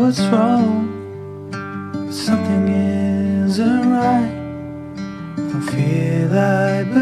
what's wrong, but something isn't right. Don't feel like